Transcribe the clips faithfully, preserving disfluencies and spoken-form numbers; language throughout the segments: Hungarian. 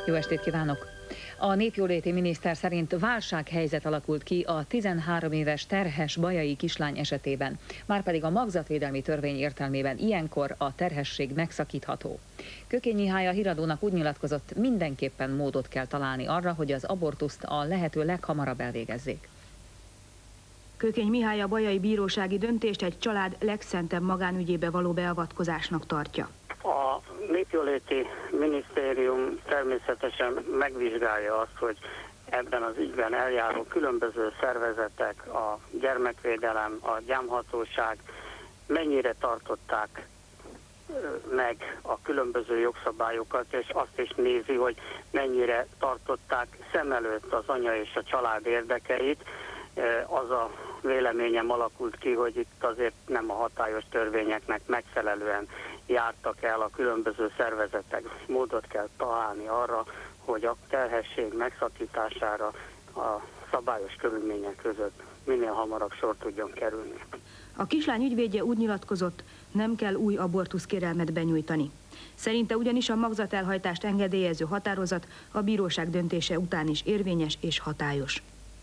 Jó estét kívánok! A népjóléti miniszter szerint válsághelyzet alakult ki a tizenhárom éves terhes bajai kislány esetében. Márpedig a magzatvédelmi törvény értelmében ilyenkor a terhesség megszakítható. Kökény Mihály a Híradónak úgy nyilatkozott, mindenképpen módot kell találni arra, hogy az abortuszt a lehető leghamarabb elvégezzék. Kökény Mihály a bajai bírósági döntést egy család legszentebb magánügyébe való beavatkozásnak tartja. A népjóléti minisztérium természetesen megvizsgálja azt, hogy ebben az ügyben eljáró különböző szervezetek, a gyermekvédelem, a gyámhatóság mennyire tartották meg a különböző jogszabályokat, és azt is nézi, hogy mennyire tartották szem előtt az anya és a család érdekeit. Az a véleményem alakult ki, hogy itt azért nem a hatályos törvényeknek megfelelően jártak el a különböző szervezetek. Módot kell találni arra, hogy a terhesség megszakítására a szabályos körülmények között minél hamarabb sor tudjon kerülni. A kislány ügyvédje úgy nyilatkozott, nem kell új abortuszkérelmet benyújtani. Szerinte ugyanis a magzatelhajtást engedélyező határozat a bíróság döntése után is érvényes és hatályos.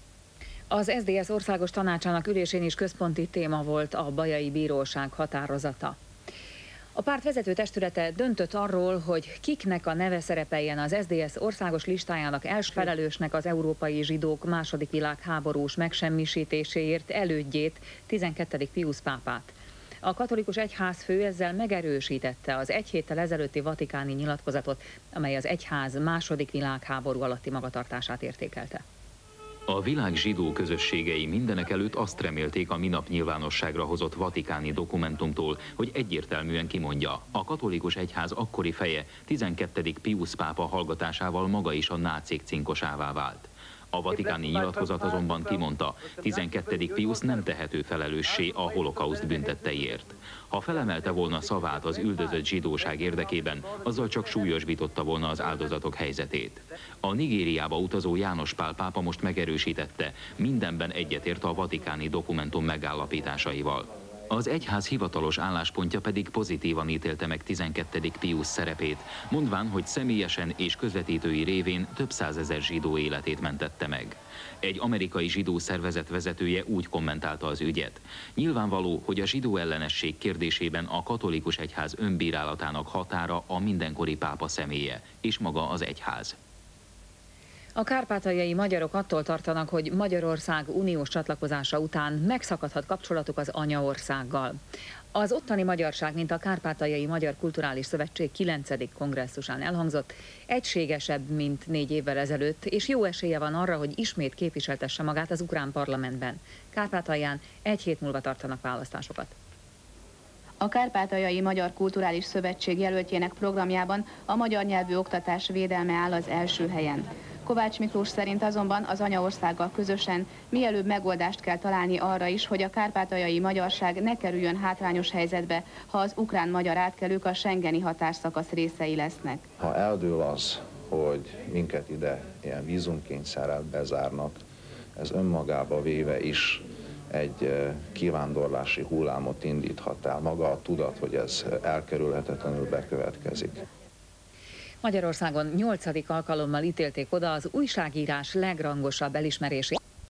Az es zé dé es országos tanácsának ülésén is központi téma volt a bajai bíróság határozata. A párt vezető testülete döntött arról, hogy kiknek a neve szerepeljen az es zé dé es országos listájának első felelősnek az európai zsidók második világháborús megsemmisítéséért elődjét, tizenkettedik Piusz pápát. A katolikus egyházfő ezzel megerősítette az egy héttel ezelőtti vatikáni nyilatkozatot, amely az egyház második világháború alatti magatartását értékelte. A világ zsidó közösségei mindenekelőtt azt remélték a minap nyilvánosságra hozott vatikáni dokumentumtól, hogy egyértelműen kimondja, a katolikus egyház akkori feje, tizenkettedik Piusz pápa hallgatásával maga is a nácik cinkosává vált. A vatikáni nyilatkozat azonban kimondta, tizenkettedik Piusz nem tehető felelőssé a holokauszt büntetteiért. Ha felemelte volna szavát az üldözött zsidóság érdekében, azzal csak súlyosbította volna az áldozatok helyzetét. A Nigériába utazó János Pál pápa most megerősítette, mindenben egyetért a vatikáni dokumentum megállapításaival. Az egyház hivatalos álláspontja pedig pozitívan ítélte meg tizenkettedik Piusz szerepét, mondván, hogy személyesen és közvetítői révén több százezer zsidó életét mentette meg. Egy amerikai zsidó szervezet vezetője úgy kommentálta az ügyet. Nyilvánvaló, hogy a zsidó ellenesség kérdésében a katolikus egyház önbírálatának határa a mindenkori pápa személye, és maga az egyház. A kárpátaljai magyarok attól tartanak, hogy Magyarország uniós csatlakozása után megszakadhat kapcsolatuk az anyaországgal. Az ottani magyarság, mint a Kárpátaljai Magyar Kulturális Szövetség kilencedik kongresszusán elhangzott, egységesebb, mint négy évvel ezelőtt, és jó esélye van arra, hogy ismét képviseltesse magát az ukrán parlamentben. Kárpátalján egy hét múlva tartanak választásokat. A Kárpátaljai Magyar Kulturális Szövetség jelöltjének programjában a magyar nyelvű oktatás védelme áll az első helyen. Kovács Miklós szerint azonban az anyaországgal közösen mielőbb megoldást kell találni arra is, hogy a kárpátaljai magyarság ne kerüljön hátrányos helyzetbe, ha az ukrán-magyar átkelők a schengeni határszakasz részei lesznek. Ha eldől az, hogy minket ide ilyen vízumkényszerrel bezárnak, ez önmagába véve is egy kivándorlási hullámot indíthat el. Maga a tudat, hogy ez elkerülhetetlenül bekövetkezik. Magyarországon nyolcadik alkalommal ítélték oda az újságírás legrangosabb elismerését.